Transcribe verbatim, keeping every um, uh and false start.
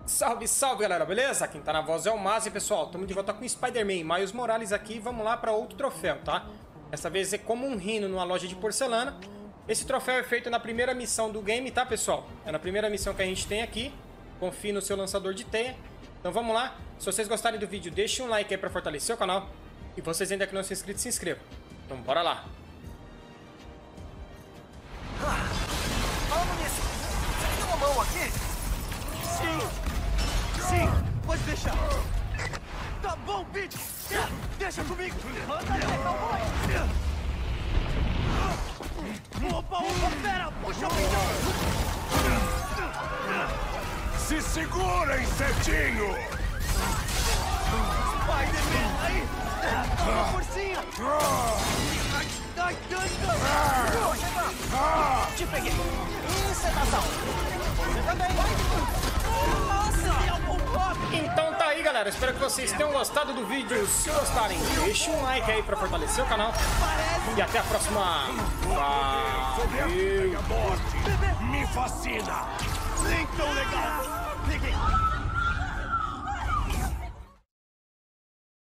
Salve, salve, galera, beleza? Quem tá na voz é o Maz e, pessoal, estamos de volta com o Spider-Man Miles Morales aqui e vamos lá para outro troféu, tá? Dessa vez é como um rino numa loja de porcelana. Esse troféu é feito na primeira missão do game, tá, pessoal? É na primeira missão que a gente tem aqui. Confie no seu lançador de teia. Então vamos lá. Se vocês gostarem do vídeo, deixem um like aí para fortalecer o canal. E vocês ainda que não são inscritos, se inscrevam. Então bora lá. Vamos nisso! Você tem uma mão aqui? Sim! Sim! Pode deixar! Tá bom, Pete! Deixa comigo! Manda aí, cowboy! Opa, opa, pera! Puxa o pintão! Se segura, insetinho! Spider-Man, aí! Dá uma forcinha! Ai, ai, ai! Vou chegar! Te peguei! Isso é nação! Você também! Nossa! Então tá aí, galera. Espero que vocês tenham gostado do vídeo. Se gostarem, deixe um like aí pra fortalecer o canal. E até a próxima. Sobre a Valeu! morte! Me fascina! Nem tão legal!